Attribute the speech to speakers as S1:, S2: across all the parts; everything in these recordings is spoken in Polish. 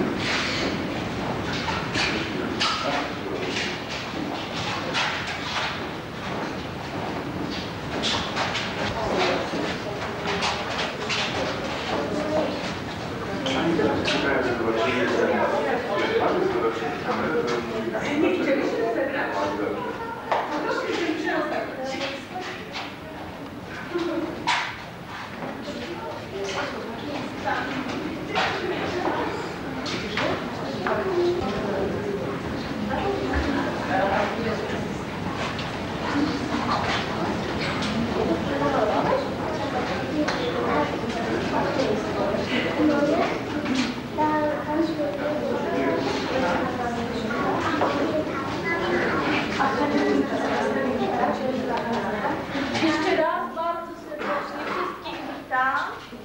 S1: Jeszcze raz bardzo serdecznie wszystkich witam.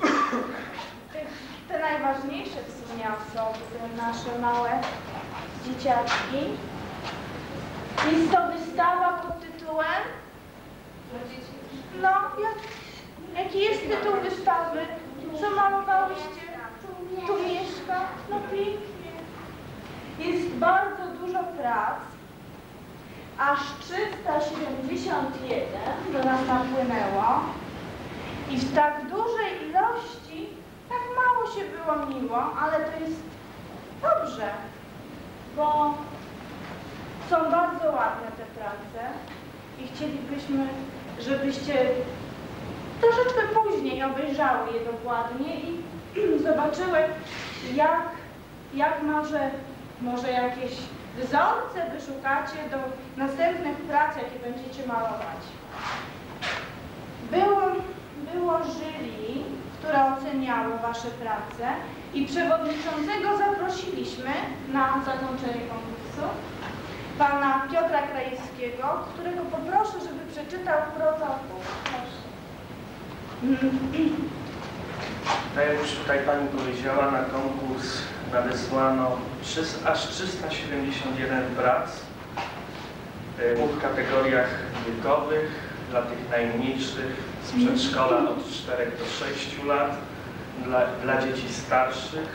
S1: Te najważniejsze w sumie osoby, te nasze małe dzieciaczki. Jest to wystawa pod tytułem... No, jaki jest tytuł wystawy? Co malowałyście? Tu mieszka? No pięknie. Jest bardzo dużo prac. Aż 371 do nas napłynęło i w tak dużej ilości tak mało się wyłoniło, ale to jest dobrze, bo są bardzo ładne te prace i chcielibyśmy, żebyście troszeczkę później obejrzały je dokładnie i zobaczyły, jak może jakieś wzorce wyszukacie do następnych prac, jakie będziecie malować. Było jury, które oceniało wasze prace i przewodniczącego zaprosiliśmy na zakończenie konkursu, pana Piotra Krajewskiego, którego poproszę, żeby przeczytał protokół. Proszę.
S2: Tak jak już tutaj pani powiedziała, na konkurs nadesłano aż 371 prac w dwóch kategoriach wiekowych. Dla tych najmniejszych z przedszkola od 4 do 6 lat, dla dzieci starszych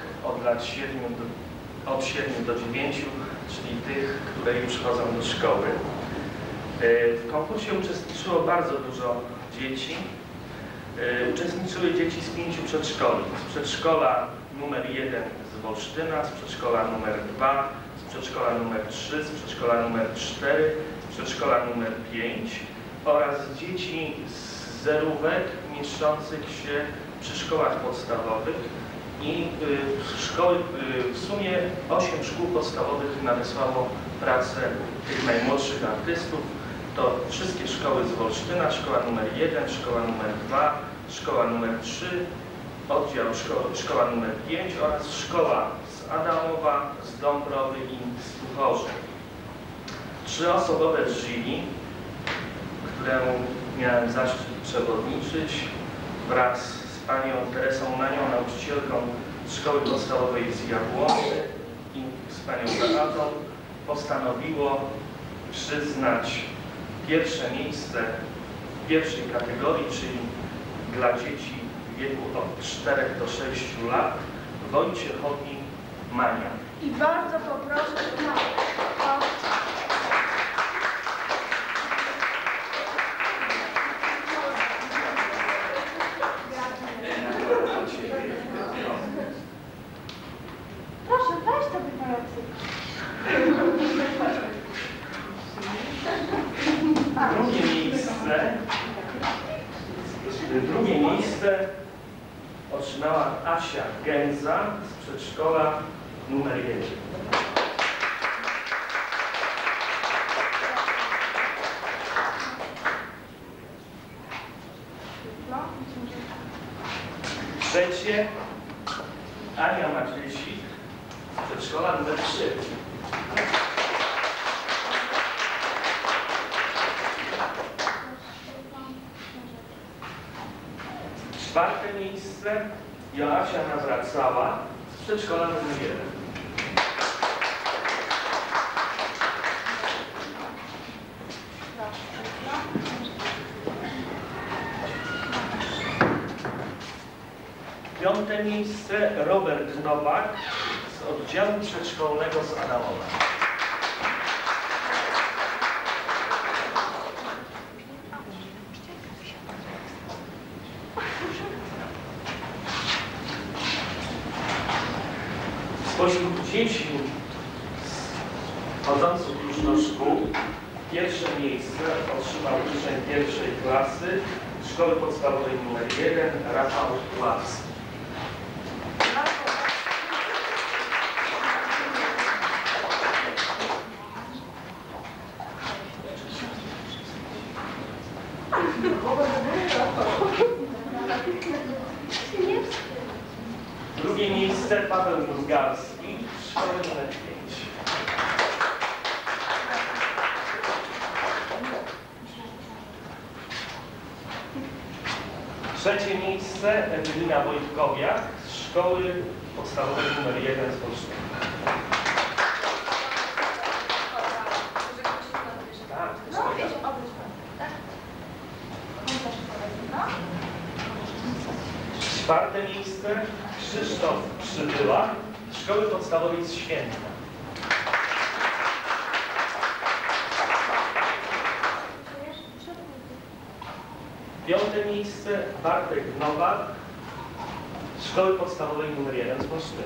S2: od 7 do 9, czyli tych, które już chodzą do szkoły. W konkursie uczestniczyło bardzo dużo dzieci. Uczestniczyły dzieci z 5 przedszkoli. Z przedszkola numer 1 z Wolsztyna, z przedszkola numer 2, z przedszkola numer 3, z przedszkola numer 4, z przedszkola numer 5 oraz dzieci z zerówek mieszczących się przy szkołach podstawowych i w sumie 8 szkół podstawowych nadesłało pracę tych najmłodszych artystów. To wszystkie szkoły z Wolsztyna, szkoła numer 1, szkoła numer 2, szkoła numer 3, oddział szkoła numer 5 oraz szkoła z Adamowa, z Dąbrowy i z Tuchorzy. 3-osobowe jury, któremu miałem zaszczyt przewodniczyć wraz z panią Teresą Manią, nauczycielką szkoły podstawowej z Jabłony i z panią Beatą, postanowiło przyznać pierwsze miejsce w pierwszej kategorii, czyli dla dzieci w wieku od 4 do 6 lat, Wojciechowi Mania.
S1: I bardzo poproszę proszę, weź to wyparocy.
S2: Drugie miejsce otrzymała Asia Gęza z przedszkola numer 1. Trzecie Ania Maciejsik z przedszkola numer 3. Czwarte miejsce Joasia Nawracała z przedszkola numer 1. Piąte miejsce Robert Nowak z oddziału przedszkolnego z Adamowa. Spośród dzieci chodzących już do szkół pierwsze miejsce otrzymał uczeń pierwszej klasy Szkoły Podstawowej nr 1 Rafał Ławski. Drugie miejsce Paweł Mruzgarski, Szkoły nr 5. Trzecie miejsce Ewelina Wojtkowiak z Szkoły Podstawowej nr 1 z Wolsztyna. Czwarte miejsce Krzysztof Przybyła z Szkoły Podstawowej z Święta. Piąte miejsce Bartek Nowak z Szkoły Podstawowej nr 1 z Wolsztyna.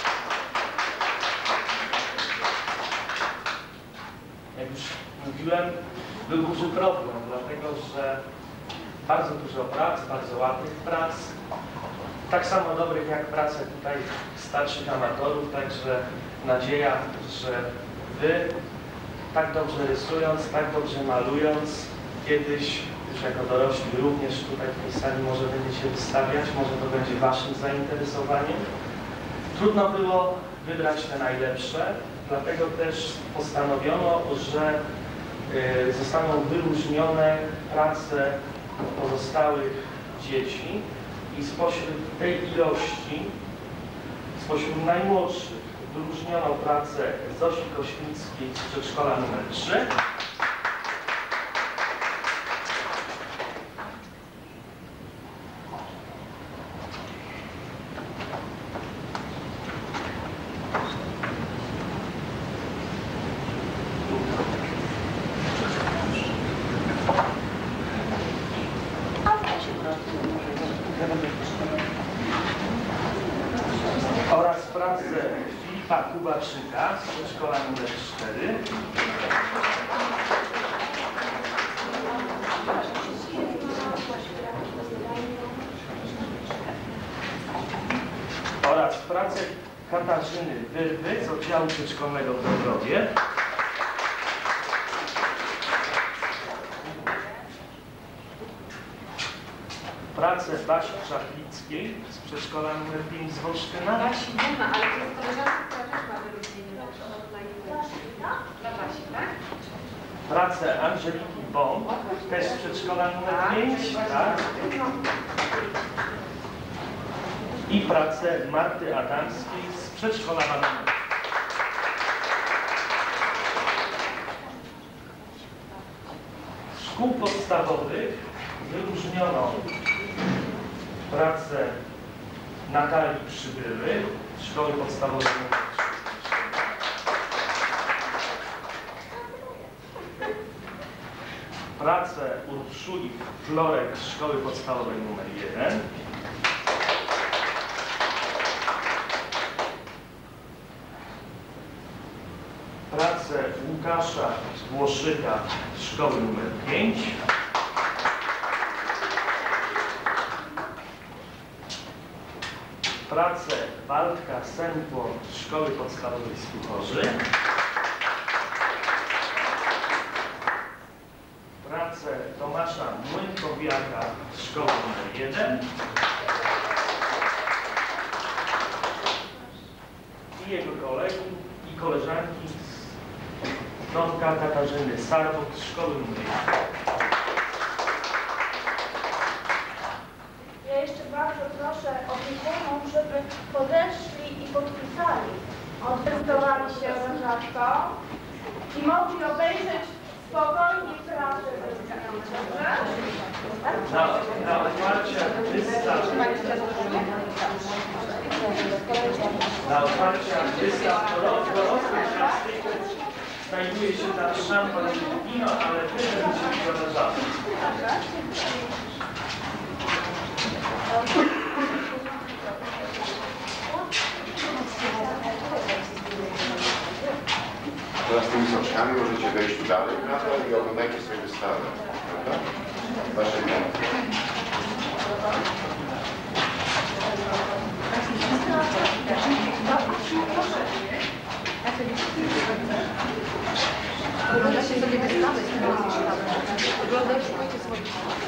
S2: Jak już mówiłem, był duży problem, dlatego że bardzo dużo prac, bardzo ładnych prac, tak samo dobrych jak prace tutaj starszych amatorów, także nadzieja, że Wy tak dobrze rysując, tak dobrze malując, kiedyś już jako dorośli również tutaj w tej sali może będziecie wystawiać, może to będzie Waszym zainteresowaniem. Trudno było wybrać te najlepsze, dlatego też postanowiono, że zostaną wyróżnione prace pozostałych dzieci i spośród tej ilości, spośród najmłodszych, wyróżniono pracę Zosi Kośmickiej z przedszkola nr 3. Oraz pracę Filipa Kubaczyka z przedszkola nr 4. Oraz pracę Katarzyny Wyrwy z oddziału przedszkolnego w Dąbrowie. Pracę Basi Czaplickiej z przedszkola nr 5 z Wolsztyna.
S3: Basi nie ma, ale to jest koleżanka, która też ma wyróżnienie dla Basi, tak?
S2: Pracę Angeliki Bąk, też z przedszkola nr 5. Tak. I pracę Marty Adamskiej z przedszkola nr 5. Z szkół podstawowych wyróżniono pracę Natalii Przybyły z Szkoły Podstawowej nr 3. Pracę Urszuli Florek z Szkoły Podstawowej nr 1. Pracę Łukasza Włoszyka z Szkoły nr 5. Pracę Waldka Sępło z Szkoły Podstawowej z Tuchorzy. Pracę Tomasza Młynkowiaka z Szkoły nr 1. I jego kolegów i koleżanki z Tonka Katarzyny Sarbok z Szkoły nr 1.
S1: Ja jeszcze bardzo proszę opiekunów, żeby podeszli i podpisali. Odprezentowali się rzadko i mogli obejrzeć spokojnie pracę
S2: Na otwarcie wystawy Na otwarcie artysta dorosłych znajduje się tam szampan i wino, ale wydem się zależało.
S4: Teraz z tymi soczkami możecie wejść tu dalej, prawda? I oglądajcie sobie wystawę, prawda? Wasze
S3: Oglądacie sobie wystawę, oglądacie swoje.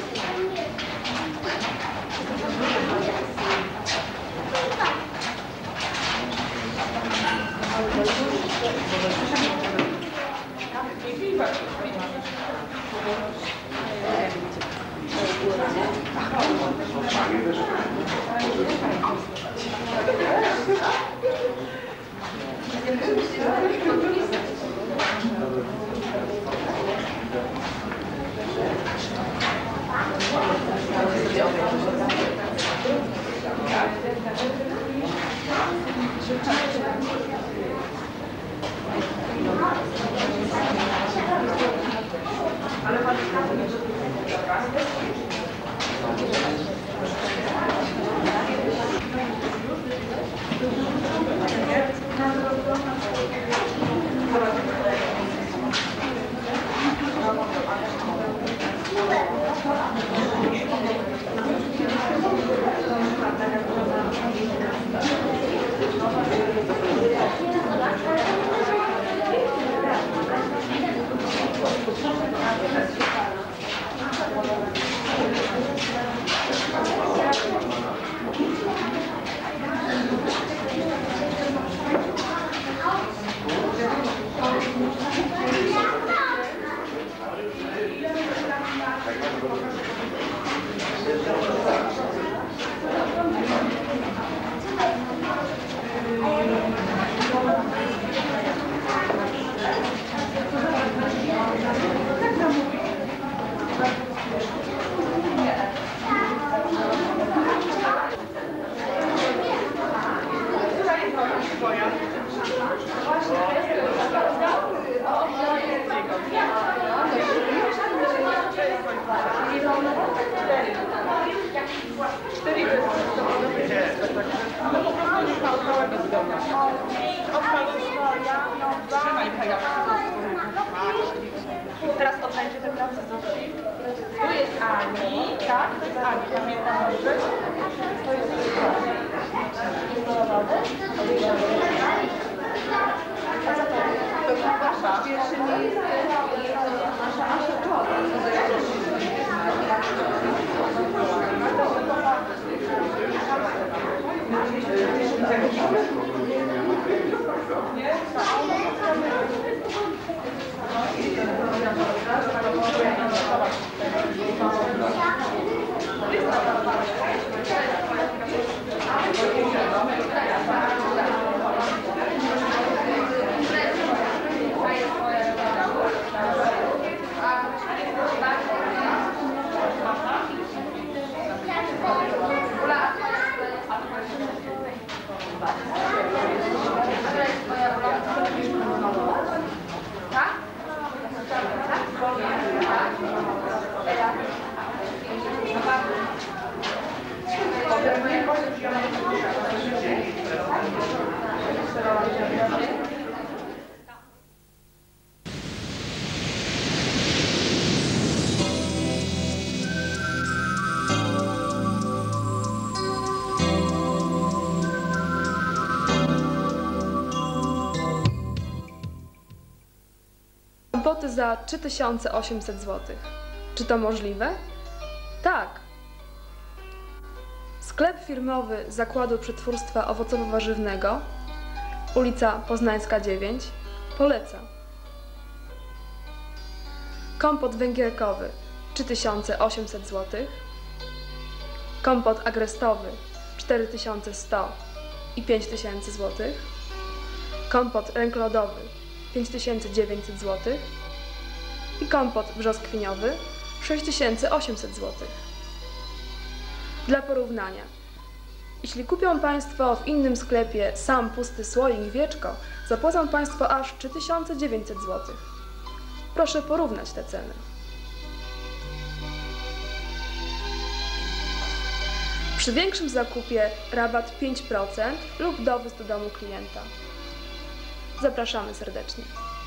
S1: Teraz odnajdzie te prace Zofii. Tu jest Ani, tak? To jest Ani, pamiętam dobrze. To jest Ani. A co to jest? To jest wasza. Pierwszy miejsce nasza czoła.
S5: Boty za 3800 zł. Czy to możliwe? Tak. Sklep firmowy Zakładu Przetwórstwa Owocowo-Warzywnego, ulica Poznańska 9, poleca. Kompot węgierkowy 3800 zł. Kompot agrestowy 4100 i 5000 zł. Kompot ręklodowy 5900 zł. I kompot brzoskwiniowy 6800 zł. Dla porównania, Jeśli kupią Państwo w innym sklepie sam pusty słoik wieczko, zapłacą Państwo aż 3900 zł. Proszę porównać te ceny. Przy większym zakupie rabat 5% lub dowóz do domu klienta. Zapraszamy serdecznie.